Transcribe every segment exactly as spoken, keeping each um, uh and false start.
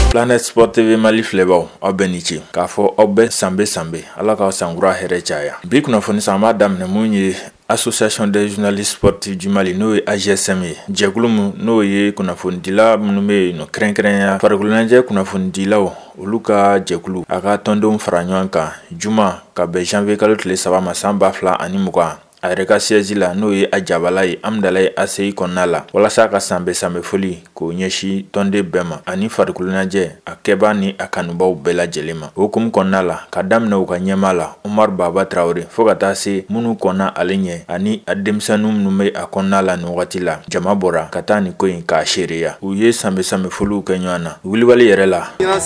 Planet Sport T V Mali filɛbaw aw bɛɛ ni ce k'a fɔ aw bɛɛ sanbe sanbe ala k'aw sankura hɛrɛ caya bi kunnafoni san b'a daminɛ mun ye Association des journalistes sportifs du Mali n'o ye A G S M ye jɛkulu mun n'o ye kunnafonidila minnu bɛ yen nɔ kɛrɛnkɛrɛnya farikolo ɲɛnajɛ kunnafonidilaw olu ka jɛkulu a ka tɔndenw fara ɲɔgɔn kan juma ka bɛn janvier kalo tile saba ma san ba fila ani mugan a yɛrɛ ka siège la n'o ye a jabala ye Amdalaye A C I kɔnɔna la walasa ka sanbe sanbe foli k'o ɲɛsin tɔnden bɛɛ ma ani farikolo ɲɛnajɛ a kɛbaa ni a kanubaw bɛɛ lajɛlen ma o hukumu kɔnɔna la ka daminɛ u ka ɲɛmaa la Umar Baba Traoré fo ka taa se minnu kɔnna ale ɲɛ ani a denmisɛnninw minnu bɛ a kɔnɔna la nin wagati la jama bɔra ka taa nin ko in k'a seereya u ye sanbe sanbe foliw kɛ ɲɔgɔn na wulibali yɛrɛ la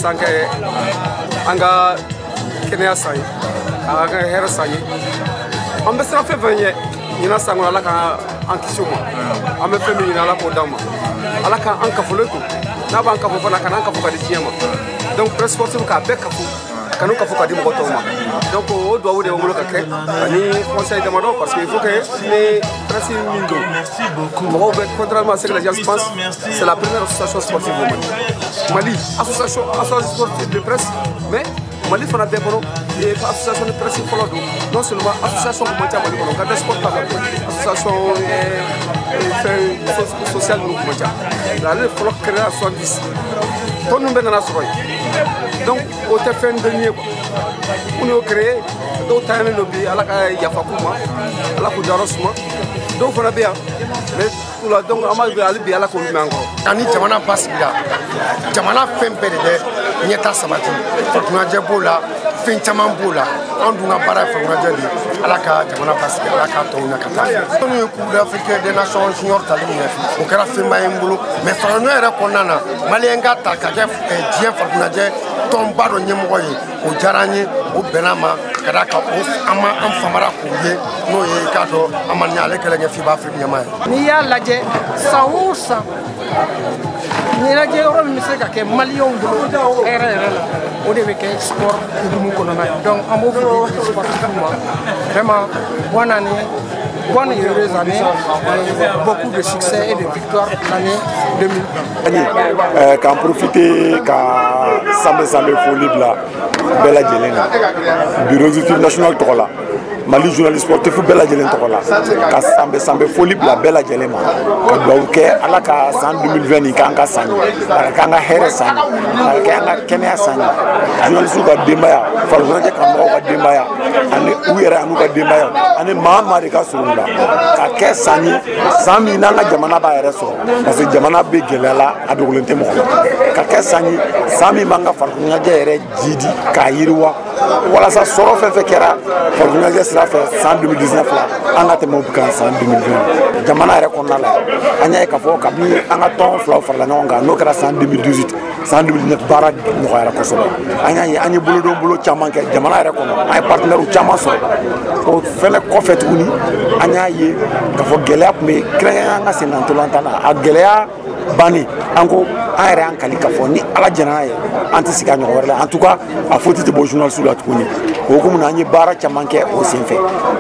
an ka kɛnɛya san ye an ka hɛrɛ san ye an bɛ siran fɛn fɛn ɲɛ ɲinan san kɔnɔ ala ka an kisi o ma an bɛ fɛn min ɲini ala k'o d'an ma ala ka an kafolen to n'a b'an kafo fana kana an kafo ka di diɲɛ ma donc presse sportive k'a bɛɛ kafo kanu kafo ka di mɔgɔ tɔw ma donc o duwawu de bɛ n bolo ka kɛ ani conseil damadɔ parce que il faut que ni presse min don mɔgɔw bɛ contrairement à ce que les gens pensent c'est la première association sportive au Mali Mali association association sportive de presse mais Mali fana bɛɛ kɔnɔ association de presse fɔlɔ don non seulement association kun man ca Mali kɔnɔ Gardez Sport t'a la association fɛn sociale ninnu kun man ca nka ale de fɔlɔ créé à soixante-dix tɔn ninnu bɛɛ nana sɔrɔ yen donc o tɛ fɛn dɔnni ye quoi minnu y'o créé dɔw tanyalen don bi ala ka yafa k'u ma ala k'u dayɔrɔ suma dɔw fana bɛ yan mais la donc an b'a wele hali bi ala k'olu mɛn an kɔrɔ ani jamana basigira jamana fɛn bɛɛ de bɛ ɲɛta sabati farikoloɲɛnajɛ b'o la fɛn caman b'o la an dun ka baara ye farikoloɲɛnajɛ de ye ala ka jamana basigi ala k'a tɔw ɲɛ ka taa minnu ye coupe d'Afrique des nations junior tali min kɛ o kɛra fɛnba ye n bolo mais farikoloɲɛnajɛ yɛrɛ kɔnɔna na maliyɛn ka ta ka kɛ diɲɛ farikoloɲɛnajɛ tɔnba dɔ ɲɛmɔgɔ ye o diyara an ye o bɛnna ma ka da ka an ma an famara k'o ye n'o ye k'a dɔn an ma ni ale kɛlɛ kɛ FIBA Afrique ɲɛmaa ye. N'i y'a lajɛ san o san ɲɛnajɛ yɔrɔ min bɛ se ka kɛ maliyɛnw bolo hɛrɛ yɛrɛ la o de bɛ kɛ sport hukumu kɔnɔna ye donc an b'o fɔ sportifs ma vraiment bonne année bonne et heureuse année et beaucoup de succès et de victoires l'année deux mille vingt. Qu'en profiter ka sambe sambe foli bila bɛɛ lajɛlen na bureau exécutif national tɔgɔ la Mali journaliste sportif bɛɛ lajɛlen tɔgɔ la ka sanbe sanbe foli bila bɛɛ lajɛlen ma ka duwawu kɛ ala ka san deux mille vingt nin k'an ka san ye a ka kɛ an ka hɛrɛ san ye a ka kɛ an ka kɛnɛya san ye journaliste ka denbaya farikoloɲɛnajɛ karamɔgɔw ka denbaya ani u yɛrɛ an'u ka denbaya ani maa maa de ka surun la ka kɛ san ye san min n'an ka jamana b'a yɛrɛ sɔrɔ parce que jamana bɛ gɛlɛya la a dogolen tɛ mɔgɔ la ka kɛ san ye san min b'an ka farikoloɲɛnajɛ yɛrɛ jidi k'a yiriwa walasa sɔrɔ fɛn fɛn kɛra farikoloɲɛnajɛ sira fɛ san deux mille dix-neuf la an ka tɛmɛ o kan san deux mille vingt jamana yɛrɛ kɔnɔna la an y'a ye k'a fɔ kabini an ka tɔn filaw farala ɲɔgɔn kan n'o kɛra san deux mille dix-huit san deux mille dix-neuf baara nɔgɔyara kosɛbɛ an y'a ye an ye bolodon bolo caman kɛ jamana yɛrɛ kɔnɔ an ye partenaires caman sɔrɔ o fɛnɛ kɔfɛ tuguni an y'a ye k'a fɔ gɛlɛya tun bɛ kɛrɛnkɛrɛnnen an ka sen ntolantan na a gɛlɛya bannen an ko an yɛrɛ y'an kali k'a fɔ ni ala jɛna n'a ye an tɛ sigi a ɲɔgɔn wɛrɛ la en tout cas a faute tɛ bɔ journaliste la tuguni o hukumu na an ye baara caman kɛ o senfɛ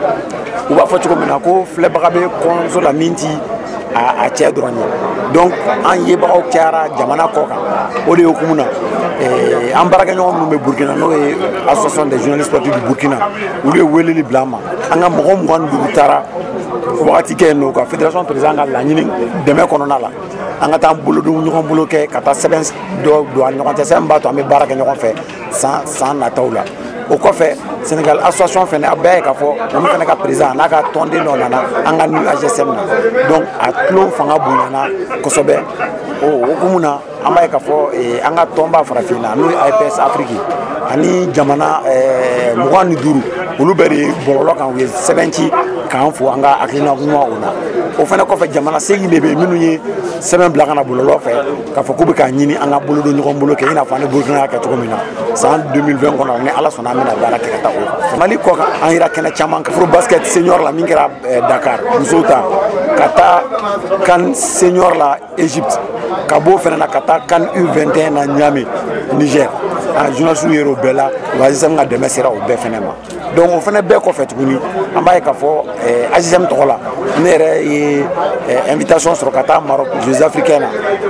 u b'a fɔ cogo min na ko filɛbaga bɛ kɔɲɔmuso la min ti a cɛ dɔrɔn ye donc an yebagaw cayara jamana kɔ kan o de ye hukumu na an baarakɛɲɔgɔn minnu bɛ Burkina n'o ye association des journalistes sportifs du Burkina olu ye weleli bila an ma an ka mɔgɔ mugan ni duuru taara wagati kɛ yen nɔ ka fédération président ka laɲini dɛmɛ kɔnɔna la an ka taa bolodon ɲɔgɔn bolo kɛ ka taa sɛbɛn dɔ don an ɲɔgɔn cɛ sɛbɛn b'a to an bɛ baara kɛ ɲɔgɔn fɛ san san nataw la o kɔfɛ Sénégal association fɛnɛ a bɛɛ ye k'a fɔ olu fɛnɛ ka président n'a ka tɔnden dɔ nana an ka ni A G S M na donc a tulon fanga bonyana kosɛbɛ o hukumu na an b'a ye k'a fɔ an ka tɔnba farafin na n'o ye A P S Afrique ani jamana mugan ni duuru olu bɛɛ de ye bɔlɔlɔ kan u ye sɛbɛn ci k'an fo an ka hakilina ɲuman o la o fɛnɛ kɔfɛ jamana seegin de bɛ yen minnu ye sɛbɛn bila ka na bɔlɔlɔ fɛ k'a fɔ k'u bɛ k'a ɲini an ka bolodon ɲɔgɔn bolo kɛ i n'a fɔ an ni Burkina y'a kɛ cogo min na san deux mille vingt kɔnɔ ni ala sɔnna an bɛna baara kɛ ka taa o Mali kɔ kan an yira kɛnɛ caman kan furu basket senior la min kɛra Dakar musow ta ka taa CAN senior la Égypte ka b'o fɛnɛ na ka taa CAN U vingt et un na Niamey Niger a journaliste yɛrɛ o bɛɛ la wa A G S M ka dɛmɛ sera o bɛɛ fɛnɛ ma donc o fɛnɛ bɛɛ kɔfɛ tuguni an b'a ye k'a fɔ A G S M tɔgɔ la ne yɛrɛ ye invitation sɔrɔ ka taa Maroc Jeux africains na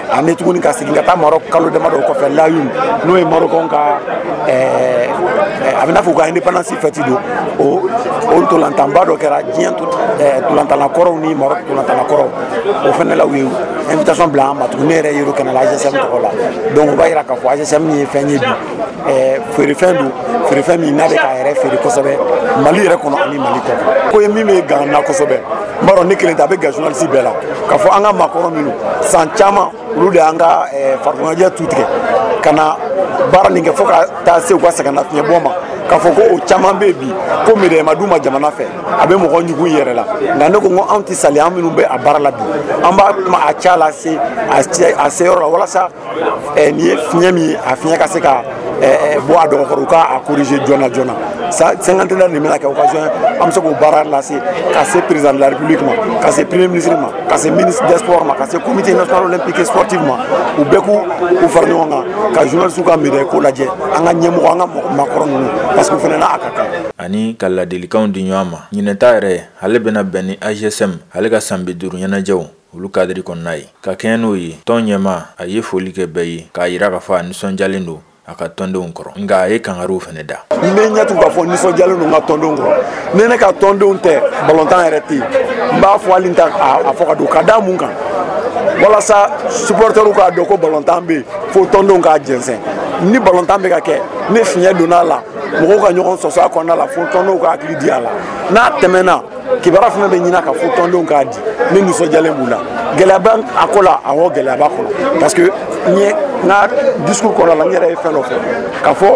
ani tuguni ka segin ka taa Maroc kalo damadɔ kɔfɛ Layoum n'o ye Marocain ka ɛɛ a bɛ n'a fɔ u ka indépendance fête don o o ntolantanba dɔ kɛra diɲɛ ntolantanakɔrɔw ni Maroc ntolantanakɔrɔw o fɛnɛ la u ye invitation bila an ma tuguni ne yɛrɛ yer'o kɛnɛ la A G S M tɔgɔ la donc o b'a yira k'a fɔ A G S M ye fɛn ye bi ɛɛ feerefɛn don feerefɛn min n'a bɛ k'a yɛrɛ feere kosɛbɛ Mali yɛrɛ kɔnɔ ani Mali kɔfɛ ko ye min bɛ gan na kosɛbɛ n b'a dɔn ne kelen tɛ a bɛ gan journaliste bɛɛ la k'a fɔ an ka maakɔrɔ minnu san caman olu de y'an ka farikoloɲɛnajɛ tu tigɛ ka na baara nin kɛ fo ka taa se u ka sɛgɛnnafiɲɛ bɔ ma k'a fɔ ko o caman bɛ bi ko médaille ma d'u ma jamana fɛ a bɛ mɔgɔ ɲugun yɛrɛ la nka ne ko n ko anw tɛ sali an minnu bɛ a baara la bi an b'a kuma a ca la se a se yɔrɔ la walasa nin ye fiɲɛ min ye a fiɲɛ ka se ka bɔ a dɔgɔkɔrɔ u k'a corriger joona joona cinquantenaire nin bɛna kɛ occasion an bɛ se k'o baara lase ka se président de la république ma ka se premier ministre ma ka se ministre des sports ma ka se comité national olympique et sportif ma u bɛɛ k'u fara ɲɔgɔn kan ka journaliste ka médaille ko lajɛ an ka ɲɛmɔgɔ an ka maakɔrɔ ninnu parce que o fana n'a a ka kan. Ani ka ladilikanw di ɲɔgɔn ma ɲinɛta yɛrɛ ale bɛna bɛn ni A G S M ale ka san bi duuru ɲɛnajɛw olu kadiri kɔnɔna ye ka kɛɲɛ n'o ye tɔn ɲɛma a ye foli kɛ bɛɛ ye k'a yira k'a fɔ a nisɔndiyalen don a ka tɔndenw kɔrɔ nka a ye kangaruw fɛnɛ da. n bɛ ɲɛ tun k'a fɔ nisɔndiyalen don n ka tɔndenw kɔrɔ ni ne ka tɔndenw tɛ balontan yɛrɛ tɛ yen n b'a fɔ hali n ta a fɔ ka don ka da mun kan walasa supporteriw k'a dɔn ko balontan bɛ yen fo tɔndenw k'a jɛnsɛn ni balontan bɛ ka kɛ ni fiɲɛ donna a la mɔgɔw ka ɲɔgɔn sɔsɔ a kɔnɔna la fo tɔndenw ka hakili di a la n'a tɛmɛna kibaruya fana bɛ ɲini ka fo tɔndenw k'a di ni nisɔndiyalen b'u la gɛlɛya bɛ a ko la awɔ gɛlɛya b'a kɔnɔ parce que n ye n ka discours kɔnɔna la n yɛrɛ ye fɛn dɔ fɔ k'a fɔ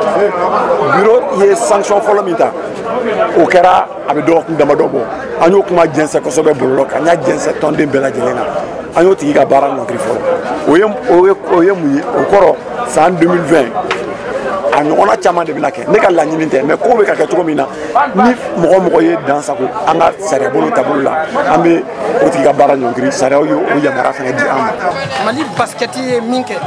bureau ye sanction fɔlɔ min ta o kɛra a bɛ dɔgɔkun damadɔ bɔ an y'o kuma jɛnsɛn kosɛbɛ bɔlɔlɔ kan n y'a jɛnsɛn tɔnden bɛɛ lajɛlen na an y'o tigi ka baara nɔgiri fɔlɔ o ye o ye mun ye o kɔrɔ san deux mille vingt a ɲɔgɔnna caman de bɛna kɛ ne ka laɲini tɛ mais ko bɛ ka kɛ cogo min na ni mɔgɔ mɔgɔ ye dan sago an ka sariya bolo taabolo la an bɛ o tigi ka baara ɲɔngiri sariyaw ye o yamaruya fana di an ma. Mali basket ye min kɛ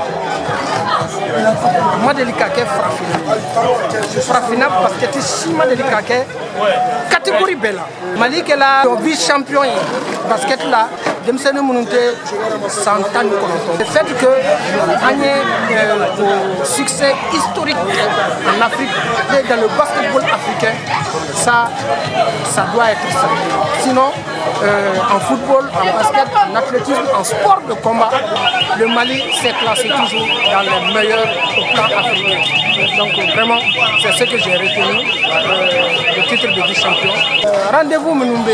ma deli ka kɛ farafina farafina basket si ma deli ka kɛ catégorie bɛɛ la Mali kɛla vice champion ye basket la denmisɛnnin minnu tɛ san tan ni kɔnɔntɔn le fait que an ye succès historique en Afrique et dans le basketball africain, ça, ça doit être ça. Sinon, euh, en football, en basket, en athlétisme, en sport de combat, le Mali s'est classé toujours dans les meilleurs au plan africain. Donc vraiment, c'est ce que j'ai retenu, euh, le titre de vice-champion. Euh, Rendez-vous Menoumbe,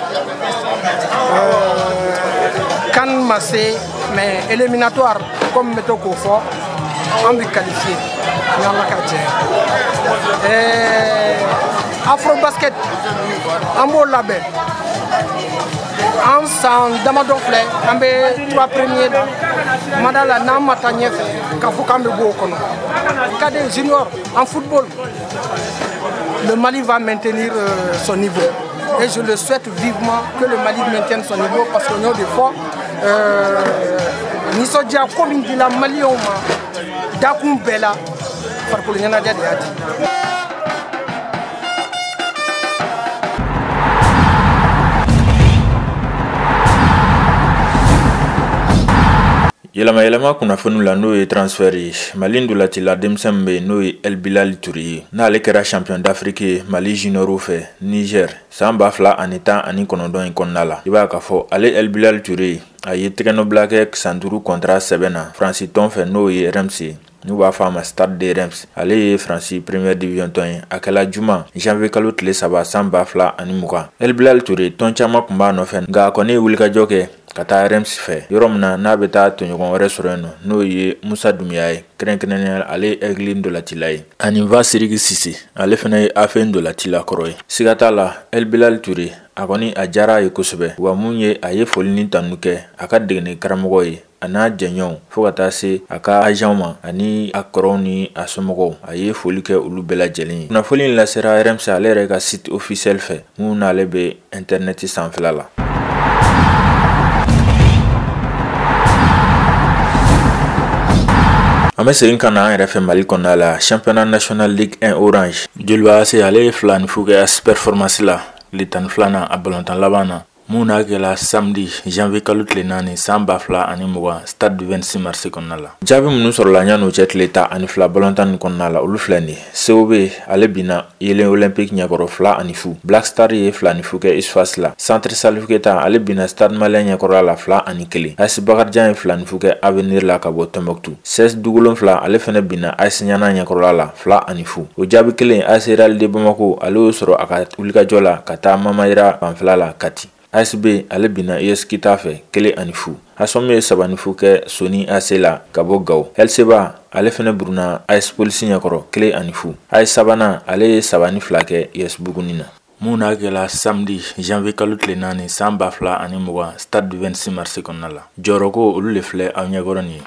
euh, Kan Massé, mais éliminatoire comme Metoko Fort, on est qualifié. Afro-basket, en beau label. En san damadon filɛ an bɛ trois premiers la madala n'an ma taa ɲɛfɛ k'a fɔ k'an bɛ bɔ o kɔnɔ cadets junior en football le Mali va maintenir euh, son niveau et je le souhaite vivement que le Mali maintienne son niveau parce qu'on a des fois nisɔndiya ko min dila maliyɛnw ma dakun bɛɛ la farikolo ɲɛnajɛ de y'a di. Yɛlɛma yɛlɛma kunnafoniw la n'o ye transfert ye Mali ndolatila denmisɛn bɛ n'o ye El Bilal Touré ye n'ale kɛra champion d'Afrique ye Mali juniorw fɛ Niger san ba fila ani tan ani kɔnɔntɔn in kɔnɔna la i b'a k'a fɔ ale El Bilal Touré a ye tɛgɛnɔbila kɛ san duuru contrat sɛbɛn na Faransi tɔn fɛ n'o ye R M C n'u b'a fɔ a ma Stade de Reims ale ye Faransi première division tɔn ye a kɛla juma janvier kalo tile saba san ba fila ani mugan El Bilal Touré tɔn caman kun b'a nɔfɛ nka a kɔni ye wulikajɔ kɛ ka taa R M C fɛ yɔrɔ min na n'a bɛ taa tɔɲɔgɔn wɛrɛ sɔrɔ yen nɔ n'o ye Musa Dumbuya ye kɛrɛnkɛrɛnnenya ale ye Aigle Ndolatila ye ani Va Siriki Sise ale fana ye A F Ndolatila kɔrɔ ye siga t'a la El Bilal Touré a kɔni a diyara a ye kosɛbɛ wa mun ye a ye foli ni tanu kɛ a ka degeli karamɔgɔ ye a n'a jɛɲɔgɔnw fo ka taa se a ka agent ma ani a kɔrɔw ni a somɔgɔw a ye foli kɛ olu bɛɛ lajɛlen ye kunnafoni in lasera R M C ale yɛrɛ ka site officiel fɛ mun n'ale bɛ internet sanfɛla la. An bɛ segin ka na an yɛrɛ fɛ Mali kɔnɔna la championnat national Ligue un Orange Joliba A C ale ye fila ni fu kɛ Super Pharmacie la le tan ni filanan a balontan laban na mun n'a kɛla samedi janvier kalo tile naani san ba fila ani mugan stade du vingt-six mars kɔnɔna la. Jaabi minnu sɔrɔla ɲan'o cɛ tile tan ani fila balontan nin kɔnɔna la olu filɛ nin ye. C O B ale binna yelen olympique ɲɛkɔrɔ fila ani fu. Black Star ye fila ni fu kɛ Isfas la. Centre Salif Keita ale binna stade malien ɲɛkɔrɔ la fila ani kelen. A S Bakarijan ye fila ni fu kɛ Avenir la ka bɔ Tombouctou. seize Dugolonfila ale fɛnɛ binna A S Ɲana ɲɛkɔrɔ la fila ani fu. O jaabi kelen A S Real de Bamako ale y'o sɔrɔ a ka wulikajɔ la ka taa Mamayira fanfɛla la Kati. A S B ale binna U S Kita fɛ kelen ani fu. Asom ye saba ni fu kɛ Soni A C la ka bɔ Gao. Elseba ale fɛnɛ buruna A S Polisi ɲɛkɔrɔ kelen ani fu. A S sabanan ale ye saba ni fila kɛ U S Buguni na. Mun n'a kɛla samedi janvier kalo tile naani san ba fila ani mugan stade du vingt-six mars kɔnɔna la. Jɔyɔrɔko olu le filɛ aw ɲɛkɔrɔ nin ye.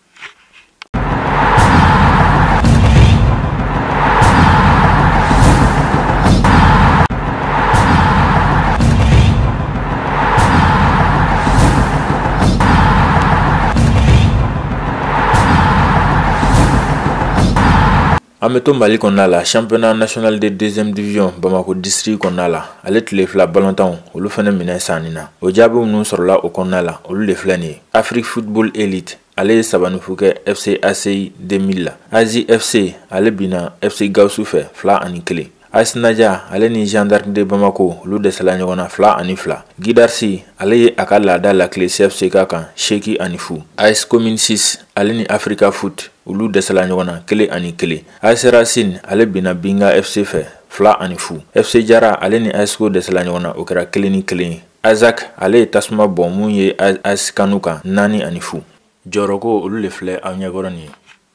An bɛ to Mali kɔnɔna la championnat national de deuxième division Bamako district kɔnɔna la ale tile fila balontanw olu fɛnɛ minɛ sanni na. O jaabi minnu sɔrɔla o kɔnɔna la olu de filɛ nin ye. Afrique Football Elite ale ye saba ni fu kɛ F C A C I deux mille la. Azi F C ale binna F C Gawusu fɛ fila ani kelen. A S Naja ale ni Jeanne d'Arc de Bamako olu dɛsɛla ɲɔgɔn na fila ani fila. Guidarsi ale ye a ka laada lakile C F C ka kan seegin ani fu. A S Commune six ale ni Africa Foot olu dɛsɛla ɲɔgɔn na kelen ani kelen. A S Racine ale binna Binga F C fɛ fila ani fu. F C Jara ale ni A S K O dɛsɛla ɲɔgɔn na o kɛra kelen ni kelen ye. Azak ale ye tasuma bɔn mun ye A S Kanu kan naani ani fu. Jɔyɔrɔko olu le filɛ aw ɲɛkɔrɔ nin ye.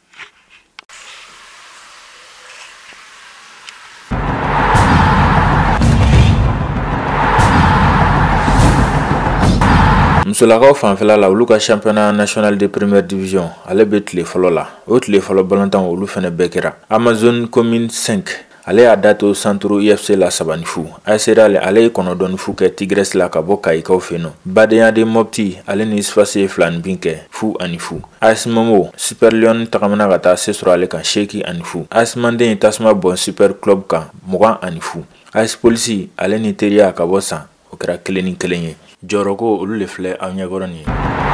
Musolakaw fanfɛla la olu ka championnat national de première division ale bɛ tile fɔlɔ la. O tile fɔlɔ balontan olu fɛnɛ bɛɛ kɛra. Amazon Commune cinq ale y'a da to Centro I F C la saba ni fu. A S Real ale ye kɔnɔntɔn ni fu kɛ Tigres la ka bɔ Kayikaw fɛ yen nɔ. Badenya de Mopti ale ni Isfas ye fila ni bin kɛ fu ani fu. A S Momo Super Lion tagamana ka taa se sɔrɔ ale kan seegin ani fu. A S Manden ye tasuma bɔn Super Club kan mugan ani fu. A S Polisi ale ni Teriya ka bɔ San o kɛra kelen ni kelen ye. Jɔyɔrɔko olu le filɛ aw ɲɛkɔrɔ nin ye.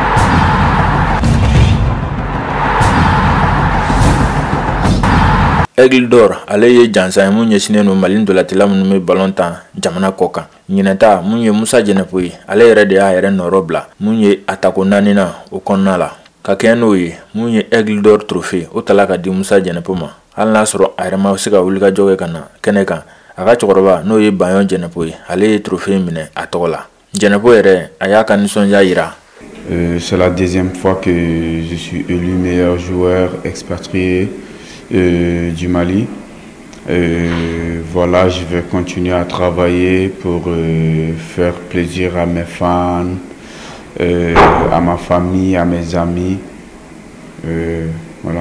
Aigle d'Or ale ye jansan ye mun ɲɛsinnen no Mali ndolatila minnu bɛ balon tan jamana kɔ kan. Ɲinɛta mun ye Musa Jɛnɛpo ye ale yɛrɛ de y'a yɛrɛ nɔrɔ bila mun ye atako naani na o kɔnɔna la. Ka kɛɲɛ n'o ye mun ye Aigle d'Or trophée o tala ka di Musa Jɛnɛpo ma hali n'a sɔrɔ a yɛrɛ ma se ka wulikajɔ kɛ ka na kɛnɛ kan. A ka cɛkɔrɔba n'o ye Bayon Jɛnɛpo ye ale ye trophée minɛ a tɔgɔ la. Jɛnɛpo yɛrɛ a y'a ka nisɔndiya yira. Euh, c'est la deuxième fois que je suis élu meilleur joueur expatrié euh, du Mali. Euh, voilà, je vais continuer à travailler pour euh, faire plaisir à mes fans, euh, à ma famille, à mes amis. Euh, voilà.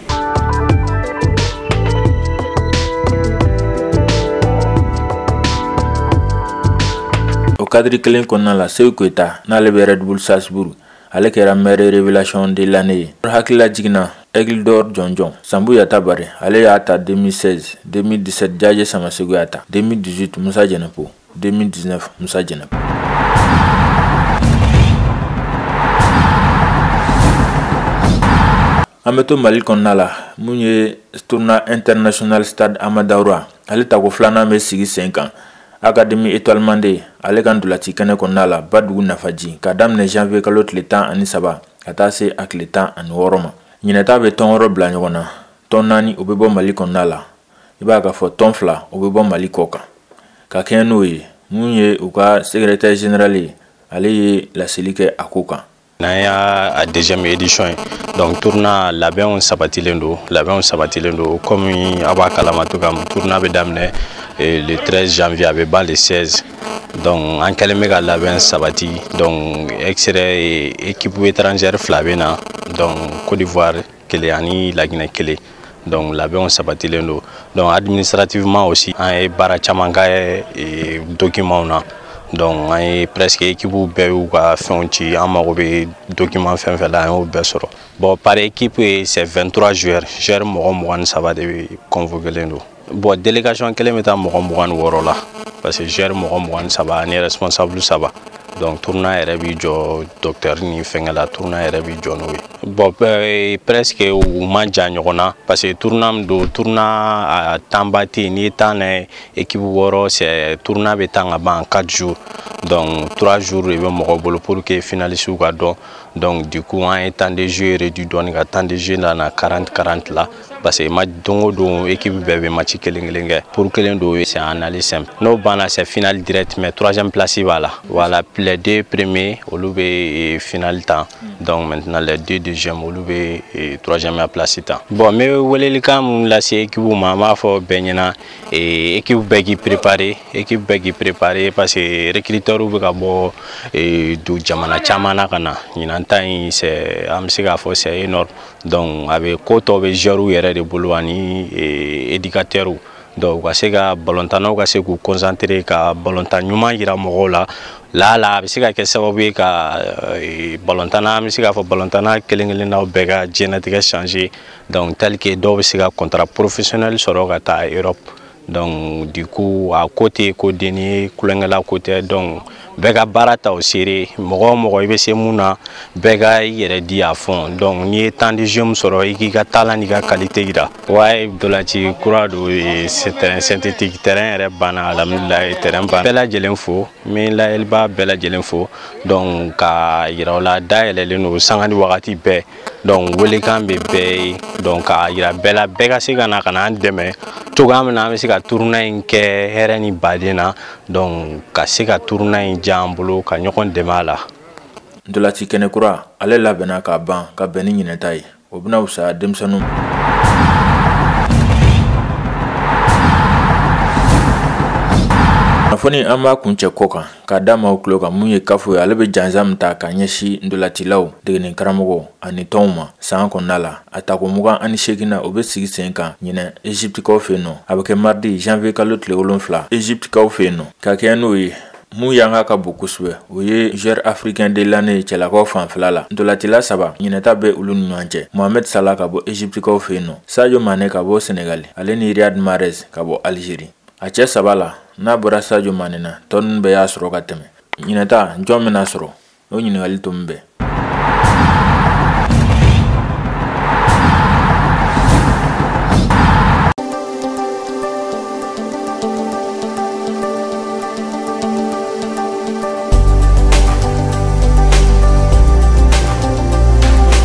Au cadre kelen kɔnɔna la Sekou Keita n'ale bɛ Red Bull Salzbourg ale kɛra meilleure révélation de l'année. Hakilila jiginna Aigle d'Or jɔnjɔn. Sambu Yata Bare ale y'a ta deux mille seize, deux mille dix-sept Jaje Samasego y'a ta, deux mille dix-huit Musa Jɛnɛpo, deux mille dix-neuf Musa Jɛnɛpo. An bɛ to Mali kɔnɔna la mun ye tournoi international stade Amadawura ale tako filanan bɛ sigi sen kan. Académie Étoile Mandé ale kan dolati kɛnɛ kɔnɔna la Badugu Nafaji ka daminɛ janvier kalo tile tan ani saba ka taa se a tile tan ani wɔɔrɔ ma. Ɲinɛta bɛ tɔn wɔɔrɔ bila ɲɔgɔn na. Tɔn naani o bɛ bɔ Mali kɔnɔna la. I b'a ka fɔ tɔn fila o bɛ bɔ Mali kɔ kan. Ka kɛɲɛ n'o ye mun ye u ka secrétaire général ye ale ye laseli kɛ a ko kan. N'an y'a deuxième édition ye donc tournoi labɛnw sabatilen don labɛnw sabatilen don comme a b'a kalama cogoya min tournoi bɛ daminɛ le treize janvier a bɛ ban le seize donc an kɛlen bɛ ka labɛn sabati donc extrait équipe étrangère fila bɛ na donc Côte d'Ivoire kelen ani Laginɛ kelen donc labɛnw sabatilen don donc administrativement aussi an ye baara caman kɛ documents na. Donc an ye presque équipe bɛɛ y'u ka fɛnw ci an mago bɛ document fɛn fɛn la an y'o bɛɛ sɔrɔ. Bon par équipe c'est vingt-trois joueurs joueurs mɔgɔ mugan ni saba de bɛ convoqué don. Bon délégation kelen bɛ taa mɔgɔ mugan ni wɔɔrɔ la parce que joueurs mɔgɔ mugan ni saba ani responsable saba donc tournoi yɛrɛ bi jɔ docteur ni fɛngɛ la tournoi yɛrɛ bi jɔ n'o ye bon euh, presque u ma jan ɲɔgɔn na parce que tournoi min don tournoi a tanba tɛ yen n'i ye taa n'a ye équipe wɔɔrɔ c'est tournoi bɛ taa ka ban quatre jours donc trois jours de bɛ mɔgɔ bolo pour que finalistes ka dɔn donc du coup an ye temps de jeu réduit dɔɔni ka temps de jeu nana quarante quarante la parce que match don o don équipe bɛɛ bɛ match kelen kelen kɛ pour kelen don c'est en aller simple n'o banna c'est final direct mais troisième place b'a la voilà les deux premiers olu bɛ final temps donc maintenant les deux deuxièmes olu bɛ troisième place temps bon mais welelikan mun lase équipe ma an b'a fɔ bɛɛ ɲɛna équipe bɛɛ k'i préparer équipe bɛɛ k'i préparer parce que recruteurs bɛ ka bɔ du jamana caman na ka na ɲinan ta in c'est an bɛ se k'a fɔ c'est énorme donc a bɛ ko tɔw bɛ joueurs yɛrɛ de bolo ani éducateurs donc u ka se ka balontannaw ka se k'u concentrer ka balontan ɲuman yira mɔgɔw la la la a bɛ se ka kɛ sababu ye ka balontanna an bɛ se k'a fɔ balontanna kelen kelennaw bɛɛ ka diɲɛlatigɛ changer donc tel que dɔw bɛ se ka contrat professionnel sɔrɔ ka taa Europe donc du coup a ko tɛ ko denni ye kulonkɛla ko tɛ donc bɛɛ ka baara ta o seere mɔgɔ o mɔgɔ i bɛ se mun na bɛɛ ka i yɛrɛ di à fond donc n'i ye temps de jeu min sɔrɔ i k'i ka talent n'i ka qualité yira ouais ntolanci kura don c'est terrain synthétique terrain yɛrɛ banna alhamdulilayi terrain banna bɛɛ lajɛlen fo n bɛ layɛliba bɛɛ lajɛlen fo donc ka yira o la dayɛlɛlen don sanga ni wagati bɛɛ donc welekan bɛ bɛɛ ye donc ka yira bɛɛ la bɛɛ ka se ka na ka na an dɛmɛ cogoya min na an bɛ se ka tournoi in kɛ hɛrɛ ni baden na donc ka se ka tournoi in diya an bolo ka ɲɔgɔn dɛmɛ a la. Ntolanci kɛnɛkura ale labɛnna ka ban ka bɛn ni ɲinɛta ye o bɛna fisaya denmisɛnninw ma. Kunnafoni an b'a kuncɛ kɔ kan k'a d'a ma o tulo kan mun ye kafo ye ale bɛ jansa min ta ka ɲɛsin ntolancilaw degeni karamɔgɔw ani tɔnw ma san kɔnɔna la a tako mugan ani seegin na o bɛ sigi sen kan ɲinɛ Egyptekaw fɛ yen nɔ a bɛ kɛ mardi janvier kalo tile wolonfila Egyptekaw fɛ yen nɔ ka kɛ n'o ye mun yanga ka bon kosɛbɛ o ye joueur africain de l'année cɛlakaw fanfɛla la ntolancila saba ɲinɛta bɛ olu ni ɲɔgɔn cɛ Mohamed Salah ka bɔ Egyptekaw fɛ yen nɔ Sadio Mané ka bɔ Senegal ale ni Riyad Mahrez ka bɔ Algérie a cɛ saba la n'a bɔra Sadio Mané na tɔ ninnu bɛɛ y'a sɔrɔ ka tɛmɛ ɲinɛta jɔn bɛna sɔrɔ o ɲininkali to min bɛɛ